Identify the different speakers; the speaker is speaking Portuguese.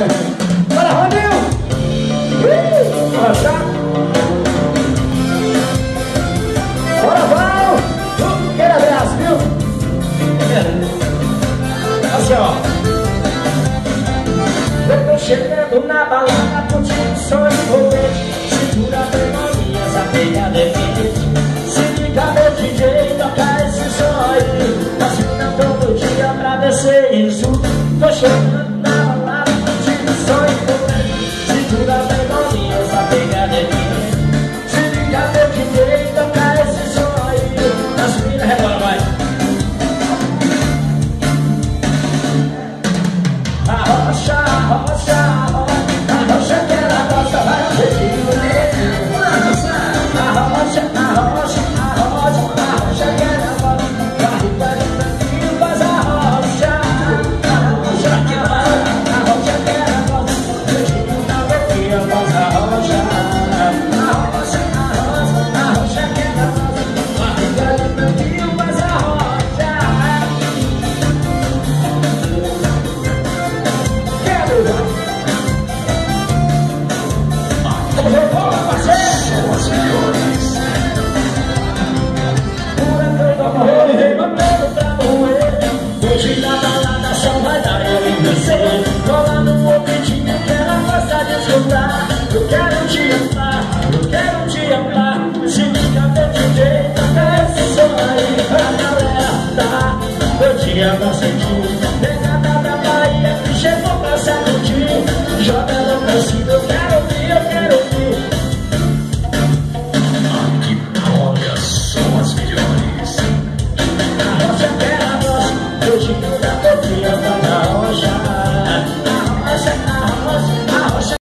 Speaker 1: Bora, Ronil! Bora, chato! Bora, Val! Queira abraço, viu? Assim, ó. Eu tô chegando na balada, curtindo só envolvente. Segura a mãozinha, essa pegada é quente. Se liga meu DJ, toca esse som aí. Passando todo dia pra descer isso. Tô chegando na balada, curtindo só envolvente. Segura a mãozinha, essa pegada é quente. Se liga meu DJ, toca esse som aí. As meninas rebola, vai. Arrocha, arrocha, arrocha que ela gosta, vai ao jeitinho, né? Arrocha, arrocha, arrocha, arrocha que ela gosta, barriga de franguinho, faz arrocha. Arrocha que ela gosta, jeitinho na boquinha, faz arrocha. Arrocha, arrocha, arrocha que ela gosta, barriga de franguinho, faz arrocha. Hoje na balada só vai dar eu e você. Cola no ouvidinho que ela gosta de escutar. Eu quero te amar, eu quero te amar. Se liga meu DJ, toca esse som aí pra galera, tá? Eu te amo sem ti. Pegada da Bahia que chegou pra se curtir. Joga ela pra cima.